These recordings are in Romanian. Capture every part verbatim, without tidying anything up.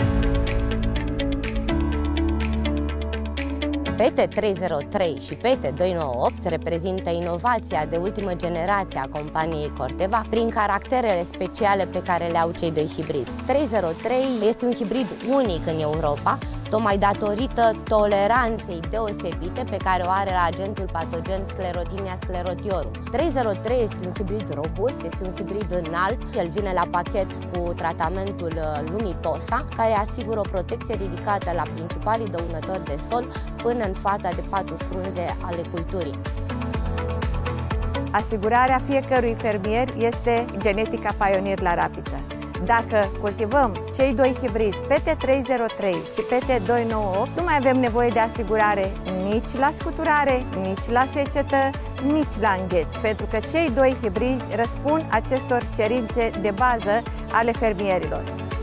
P T trei zero trei și P T doi nouă opt reprezintă inovația de ultimă generație a companiei Corteva prin caracterele speciale pe care le au cei doi hibrizi. trei zero trei este un hibrid unic în Europa, tocmai datorită toleranței deosebite pe care o are la agentul patogen Sclerotinia sclerotiorum. trei zero trei este un hibrid robust, este un hibrid înalt, el vine la pachet cu tratamentul Lumiposa, care asigură o protecție ridicată la principalii dăunători de sol până în faza de patru frunze ale culturii. Asigurarea fiecărui fermier este genetica Pioneer la rapiță. Dacă cultivăm cei doi hibrizi P T trei zero trei și P T doi nouă opt, nu mai avem nevoie de asigurare nici la scuturare, nici la secetă, nici la îngheț, pentru că cei doi hibrizi răspund acestor cerințe de bază ale fermierilor.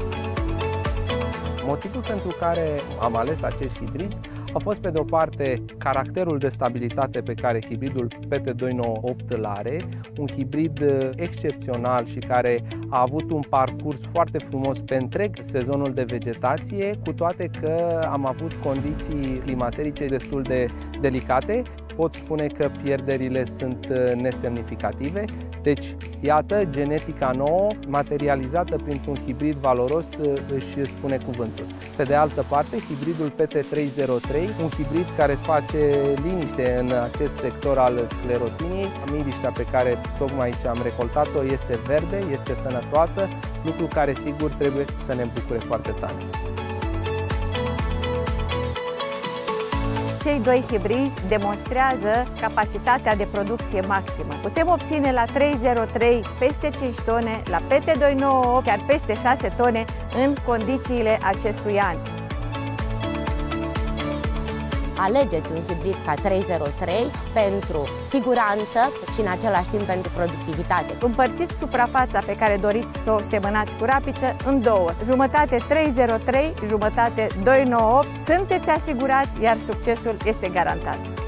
Motivul pentru care am ales acești hibrizi a fost, pe de o parte, caracterul de stabilitate pe care hibridul P T doi nouă opt îl are, un hibrid excepțional și care a avut un parcurs foarte frumos pe întreg sezonul de vegetație, cu toate că am avut condiții climaterice destul de delicate. Pot spune că pierderile sunt nesemnificative, deci iată, genetica nouă, materializată printr-un hibrid valoros, își spune cuvântul. Pe de altă parte, hibridul P T trei zero trei, un hibrid care îți face liniște în acest sector al sclerotiniei. Miriștea pe care tocmai ce am recoltat-o este verde, este sănătoasă, lucru care sigur trebuie să ne bucure foarte tare. Cei doi hibrizi demonstrează capacitatea de producție maximă. Putem obține la trei zero trei peste cinci tone, la P T doi nouă opt chiar peste șase tone în condițiile acestui an. Alegeți un hibrid ca trei zero trei pentru siguranță și în același timp pentru productivitate. Împărțiți suprafața pe care doriți să o semănați cu rapiță în două. Jumătate trei zero trei, jumătate doi nouă opt. Sunteți asigurați, iar succesul este garantat.